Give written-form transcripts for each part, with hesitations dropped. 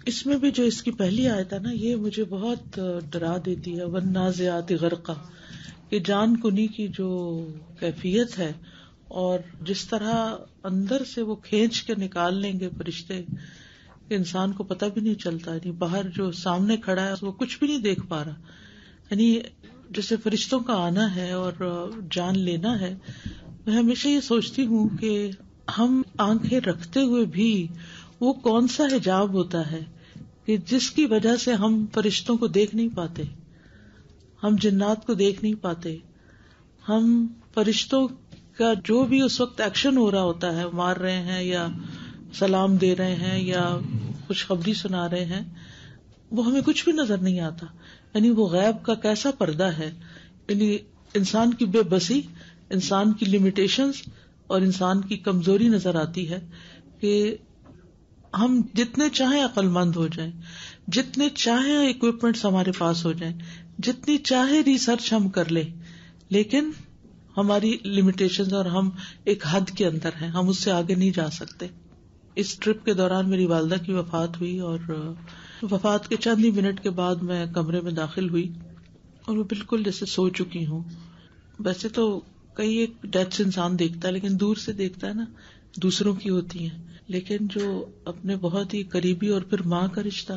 اس میں بھی جو اس کی پہلی آیت ہے نا، یہ مجھے بہت ڈرا دیتی ہے، والنازعات غرقا، کہ جان کنی کی جو کیفیت ہے اور جس طرح اندر سے وہ کھینچ کے نکال لیں گے فرشتے کہ انسان کو پتہ بھی نہیں چلتا، یعنی باہر جو سامنے کھڑا ہے وہ کچھ بھی نہیں دیکھ پا رہا. یعنی جیسے فرشتوں کا آنا ہے اور جان لینا ہے، میں ہمیشہ یہ سوچتی ہوں کہ ہم آنکھیں رکھتے ہوئے بھی وہ کون سا حجاب ہوتا ہے کہ جس کی وجہ سے ہم فرشتوں کو دیکھ نہیں پاتے، ہم جنات کو دیکھ نہیں پاتے، ہم فرشتوں کا جو بھی اس وقت ایکشن ہو رہا ہوتا ہے، مار رہے ہیں یا سلام دے رہے ہیں یا خوشخبری سنا رہے ہیں، وہ ہمیں کچھ بھی نظر نہیں آتا. یعنی وہ غیب کا کیسا پردہ ہے. یعنی انسان کی بے بسی، انسان کی لمیٹیشنز اور انسان کی کمزوری نظر آتی ہے کہ ہم جتنے چاہیں عقل مند ہو جائیں، جتنے چاہیں اکوپمنٹس ہمارے پاس ہو جائیں، جتنی چاہے ریسرچ ہم کر لیں، لیکن ہماری لمیٹیشنز اور ہم ایک حد کے اندر ہیں، ہم اس سے آگے نہیں جا سکتے. اس ٹرپ کے دوران میری والدہ کی وفات ہوئی اور وفات کے چند ہی منٹ کے بعد میں کمرے میں داخل ہوئی اور وہ بالکل جیسے سو چکی ہوں. ویسے تو کئی ایک ڈیتھس انسان دیکھتا ہے لیکن دور سے دیکھتا ہے نا، دوسروں کی ہوتی ہیں، لیکن جو اپنے بہت ہی قریبی اور پھر ماں کا رشتہ،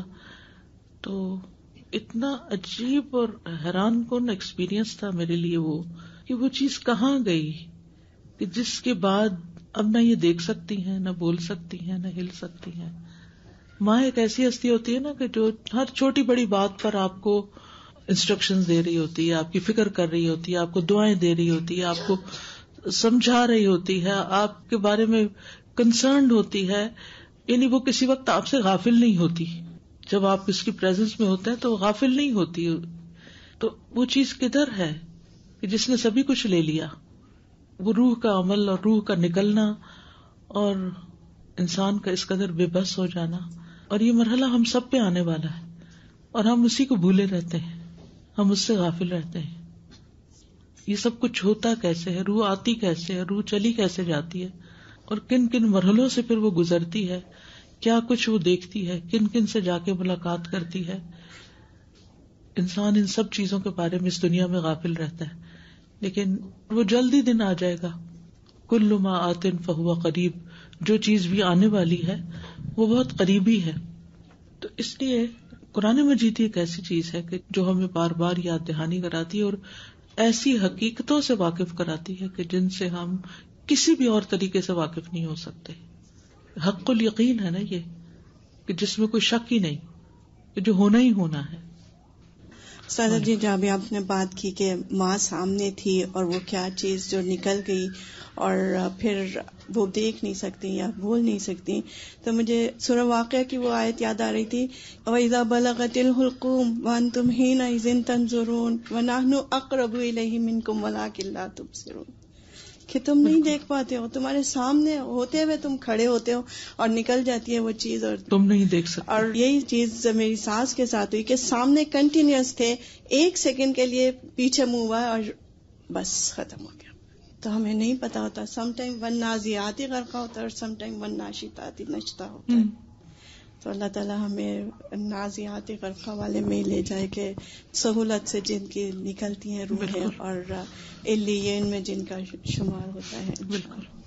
تو اتنا عجیب اور حیران کن ایکسپیرینس تھا میرے لیے وہ کہ وہ چیز کہاں گئی کہ جس کے بعد اب نہ یہ دیکھ سکتی ہیں، نہ بول سکتی ہیں، نہ ہل سکتی ہیں. ماں ایک ایسی ہستی ہوتی ہے نا کہ جو ہر چھوٹی بڑی بات پر آپ کو انسٹرکشنز دے رہی ہوتی ہے، آپ کی فکر کر رہی ہوتی ہے، آپ کو دعائیں دے رہی ہوتی ہے، آپ کو سمجھا رہی ہوتی ہے، آپ کے بارے میں کنسرنڈ ہوتی ہے. یعنی وہ کسی وقت آپ سے غافل نہیں ہوتی. جب آپ اس کی پریزنس میں ہوتے ہیں تو وہ غافل نہیں ہوتی. تو وہ چیز کدھر ہے کہ جس نے سبھی کچھ لے لیا؟ وہ روح کا عمل اور روح کا نکلنا اور انسان کا اس قدر بے بس ہو جانا. اور یہ مرحلہ ہم سب پہ آنے والا ہے اور ہم اسی کو بھولے رہتے ہیں، ہم اس سے غافل رہتے ہیں. یہ سب کچھ ہوتا کیسے ہے، روح آتی کیسے ہے، روح چلی کیسے جاتی ہے، اور کن کن مرحلوں سے پھر وہ گزرتی ہے، کیا کچھ وہ دیکھتی ہے، کن کن سے جا کے ملاقات کرتی ہے. انسان ان سب چیزوں کے بارے میں اس دنیا میں غافل رہتا ہے. لیکن وہ جلدی دن آ جائے گا. کل ما آت فہو قریب، جو چیز بھی آنے والی ہے وہ بہت قریبی ہے. تو اس لیے قرآن مجید ایک ایسی چیز ہے کہ جو ہمیں بار بار یاد دہانی کراتی ہے اور ایسی حقیقتوں سے واقف کراتی ہے کہ جن سے ہم کسی بھی اور طریقے سے واقف نہیں ہو سکتے. حق الیقین ہے نا یہ، کہ جس میں کوئی شک ہی نہیں، کہ جو ہونا ہی ہونا ہے. سادہ جی، جب آپ نے بات کی کہ ماں سامنے تھی اور وہ کیا چیز جو نکل گئی اور پھر وہ دیکھ نہیں سکتی یا بھول نہیں سکتی، تو مجھے سورہ واقعہ کی وہ آیت یاد آ رہی تھی، وَإِذَا بَلَغَتِ الْحُلْقُومَ وَأَنْتُمْ حِينَئِذٍ تَنظُرُونَ وَنَحْنُ أَقْرَبُ إِلَيْهِ مِنْكُمْ وَلَٰكِن لَا تُبْصِرُونَ، کہ تم نہیں دیکھ پاتے ہو، تمہارے سامنے ہوتے ہوئے تم کھڑے ہوتے ہو اور نکل جاتی ہے وہ چیز اور تم نہیں دیکھ سکتے. اور یہی چیز میری ساس کے ساتھ ہوئی کہ سامنے کنٹینیوس تھے، ایک سیکنڈ کے لیے پیچھے منہ ہوا اور بس ختم ہو گیا. تو ہمیں نہیں پتا ہوتا، سم ٹائم والنازعات غرقا ہوتا ہے اور سم ٹائم والناشطات نشطا ہوتا ہے. تو اللہ تعالیٰ ہمیں نازعات غرقہ والے میں لے جائے کہ سہولت سے جن کی نکلتی ہیں روحیں اور علیین میں جن کا شمار ہوتا ہے. بالکل.